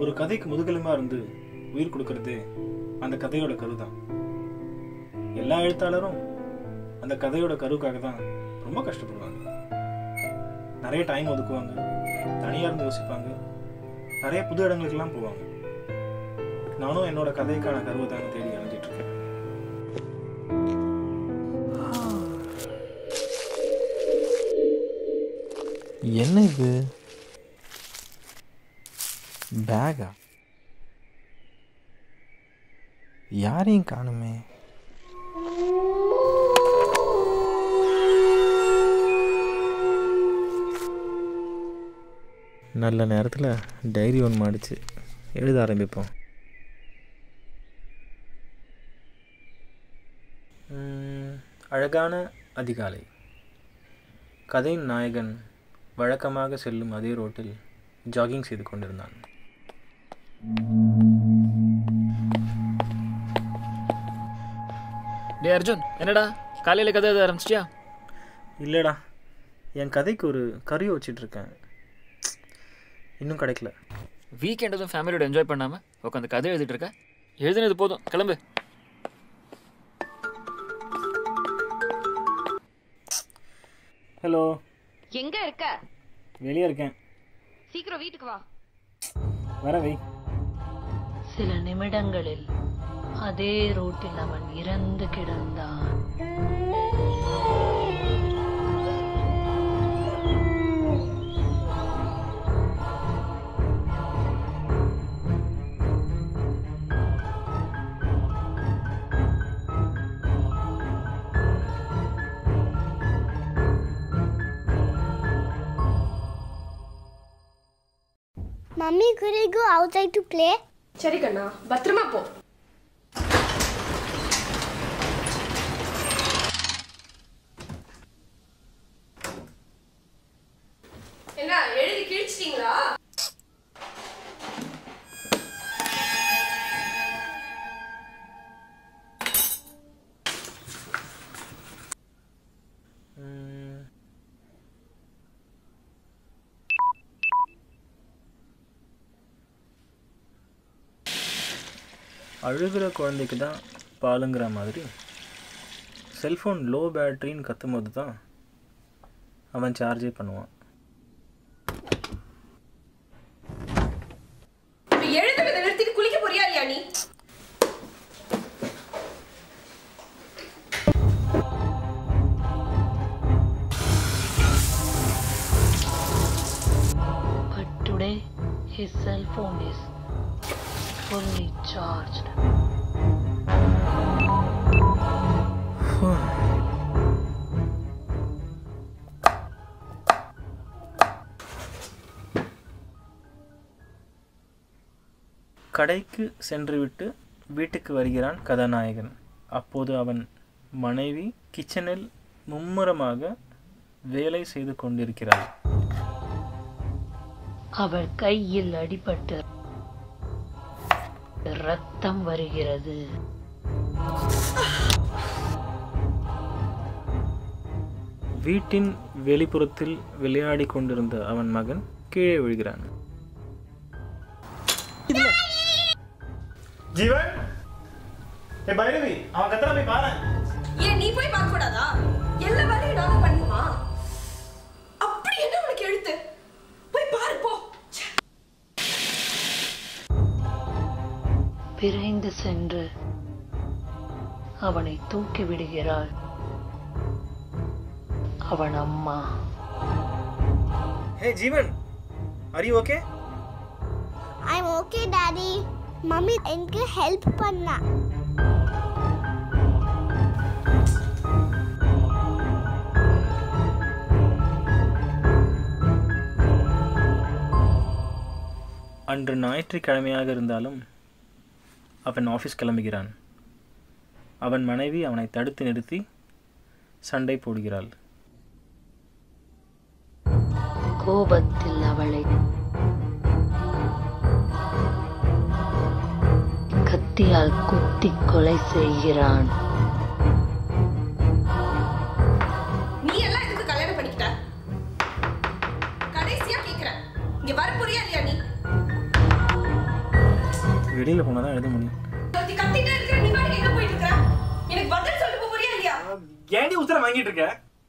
ஒரு கதைக்கு முதுகெலும்பா இருந்து உயிர் கொடுக்கறது அந்த கதையோட கரு தான். எல்லா எழுத்தாளரும் அந்த கதையோட கருவுக்காக தான் ரொம்ப கஷ்டப்படுவாங்க. நிறைய டைம் ஒதுக்குவாங்க, தனியாக இருந்து யோசிப்பாங்க, நிறைய புது இடங்களுக்கெல்லாம் போவாங்க. நானும் என்னோட கதைக்கான கருவை தாங்க தேடி அலைஞ்சிட்டு இருக்கேன். என்ன இது? பேகா? யாரையும் காணுமே. நல்ல நேரத்தில் டைரி ஒன்று மாடிச்சு, எழுத ஆரம்பிப்போம். அழகான அதிகாலை. கதையின் நாயகன் வழக்கமாக செல்லும் அதே ரோட்டில் ஜாகிங் செய்து கொண்டிருந்தான். டே அர்ஜுன், என்னடா காலையில் கதை எழுத ஆரம்பிச்சிட்டியா? இல்லைடா, என் கதைக்கு ஒரு கறி வச்சிட்ருக்கேன், இன்னும் கிடைக்கல. வீக்கெண்ட் எதுவும் ஃபேமிலியோட என்ஜாய் பண்ணாமல் உட்காந்து கதை எழுதிட்டு இருக்க? எழுதுனது போதும், கிளம்பு. ஹலோ, எங்க இருக்க? வெளியே இருக்கேன். சீக்கிரம் வீட்டுக்கு வா. வரவை. சில நிமிடங்களில் அதே ரோட்டில் அவன் இறந்து கிடந்தான். Mummy, could I go outside to play? சரி கண்ணா, பத்திரமா போ. என்ன எழுதி கிழிச்சிட்டீங்களா? அழுகிற குழந்தைக்கு தான் பாலுங்கிற மாதிரி செல்ஃபோன் லோ பேட்டரின்னு கத்தும்போது தான் அவன் சார்ஜே பண்ணுவான். எழுதுறத நிறுத்திட்டு குளிக்க போறியா இல்லையா நீ? But today his cell phone is fully charged. கடைக்கு சென்றுவிட்டு வீட்டுக்கு வருகிறான் கதாநாயகன். அப்போது அவன் மனைவி கிச்சனில் மும்முரமாக வேலை செய்து கொண்டிருக்கிறாள். அவள் கையில் அடிபட்டு ரத்தம் வருகிறது. வீட்டின் வெளிப்புறத்தில் விளையாடி கொண்டிருந்த அவன் மகன் கீழே விழுகிறான். ஜீவன், ஏ பைரவி, அவன் கத்தற போய் பாரு. ஏன் நீ போய் பார்க்க கூடாதா? எல்லா வேலையும் நான் தான் பண்ணுமா? அப்படி என்ன உனக்கு எழுத்து? போய் பாரு போ. விரைந்து சென்று அவனை தூக்கி விடுகிறாள் அவன் அம்மா. Hey Jeevan, are you okay? I'm okay, Daddy. Mummy, எனக்கு ஹெல்ப் பண்ணா. அன்று ஞாயிற்றுக்கிழமையாக இருந்தாலும் அவன் ஆஃபீஸ் கிளம்புகிறான். அவன் மனைவி அவனை தடுத்து நிறுத்தி சண்டை போடுகிறாள். கோபத்தில் அவளை கத்தியால் குத்தி கொலை செய்கிறான். நீ எல்லாம் எதுக்கு கல்யாணம் பண்ணிக்கிட்ட? கடைசியா கேக்குறேன், இங்க வர போறியா இல்லையா நீ? வெளியில் போனால் தான் எழுத முடியும். ஒருத்தி கத்திட்டே இருக்கிற, நீ பாட்டுக்கு எங்க போயிட்டு இருக்க? எனக்கு பதில் சொல்லிட்டு போறியா இல்லையா? ஏன்டி உத்தரம் வாங்கிட்டு இருக்க?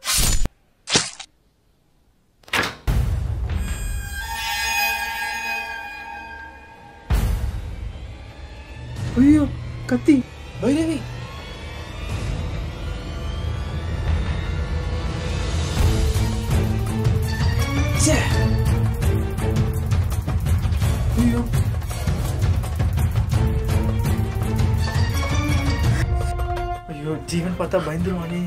ஐயோ கத்தி பைரவி. ஐயோ ஐயோ ஜீவன் பார்த்தா பயந்துருவானே.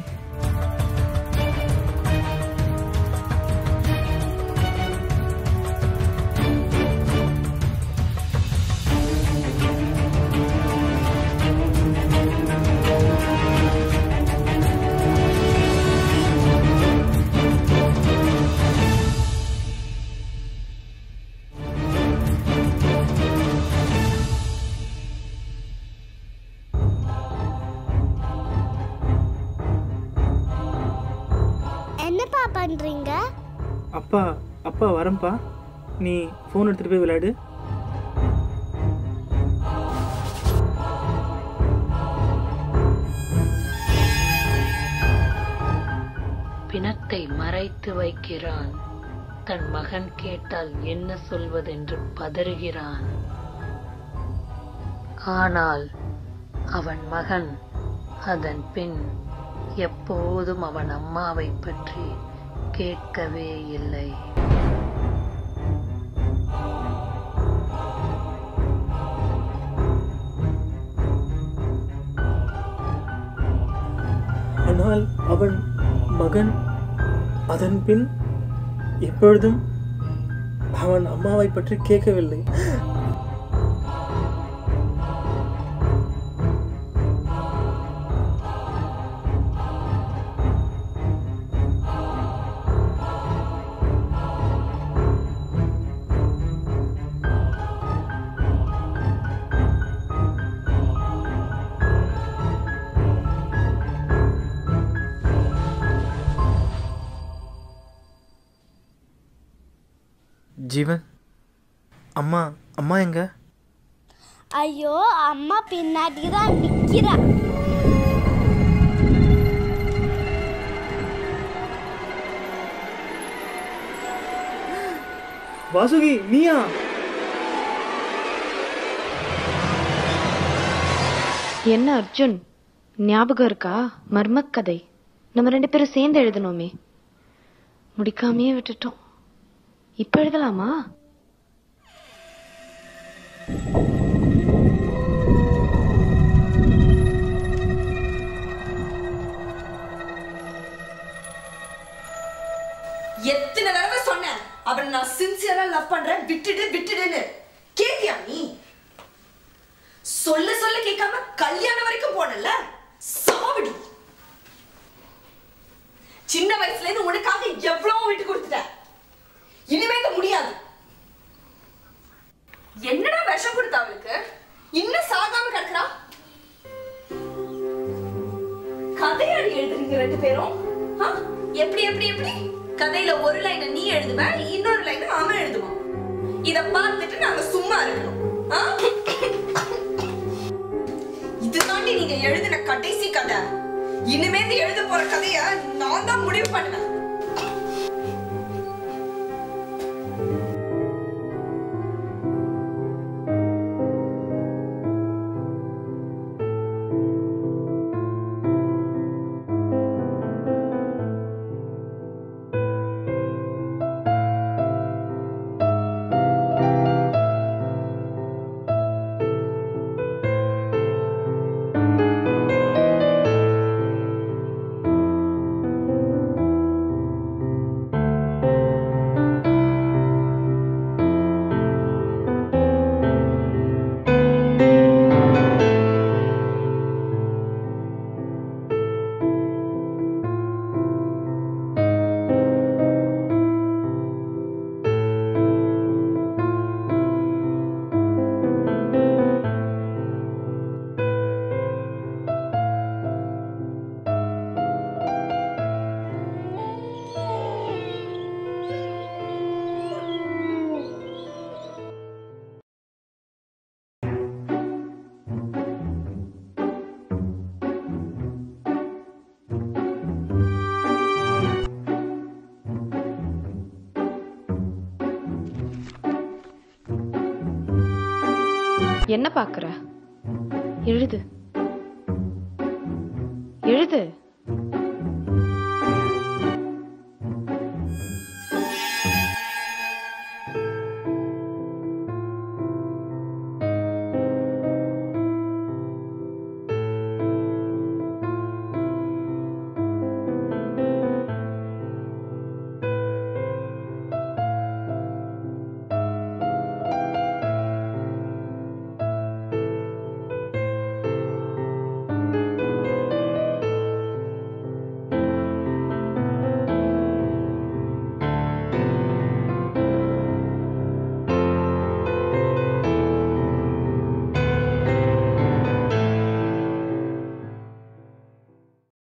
என்னப்பா பண்றீங்க? அப்பா அப்பா வரேன்ப்பா, நீ ஃபோன் எடுத்துகிட்டு போய் விளையாடு. பிணத்தை மறைத்து வைக்கிறான். தன் மகன் கேட்டால் என்ன சொல்வதென்று பதறுகிறான். ஆனால் அவன் மகன் அதன் பின் எப்போதும் அவன் அம்மாவை பற்றி கேட்கவே இல்லை. ஆனால் அவன் மகன் அதன் பின் எப்பொழுதும் அவன் அம்மாவை பற்றி கேட்கவில்லை. ஜீவன், அம்மா அம்மா எங்க? ஐயோ, அம்மா பின்னாடி தான் நிக்கிறா. வாசுகி நீயா? என்ன அர்ஜுன், ஞாபகம் இருக்கா? மர்மக்கதை நம்ம 2 பேரும் சேர்ந்து எழுதணுமே, முடிக்காமையே விட்டுட்டோம். இப்ப எழுதலாமா? எத்தனை தடவை சொன்னேன் அவனை நான் சின்சியரா லவ் பண்றேன், விட்டுடுன்னு. கேட்டியா நீ? சொல்ல சொல்ல கேட்காம கல்யாணம் வரைக்கும் போனல. சாவடி. சின்ன வயசுல இருந்து உனக்காக எவ்வளவு விட்டு கொடுத்துட்டேன். இனிமே முடியாது. என்னடா விஷம் கொடுத்த அவளுக்கு? இன்னும் சாகாம கிடக்குறா. கதையாடி எழுதுறீங்க 2 பேரும். எப்படி எப்படி எப்படி? கதையில ஒரு லைனை நீ எழுதுவ, இன்னொரு லைனை அவன் எழுதுவான். இத பார்த்துட்டு நாங்க சும்மா இருக்கணும். இதுதாண்டி நீங்க எழுதின கடைசி கதை. இனிமேல் எழுத போற கதைய நான் தான் முடிவு பண்ணுவேன். என்ன பாக்குற? எழுது எழுது.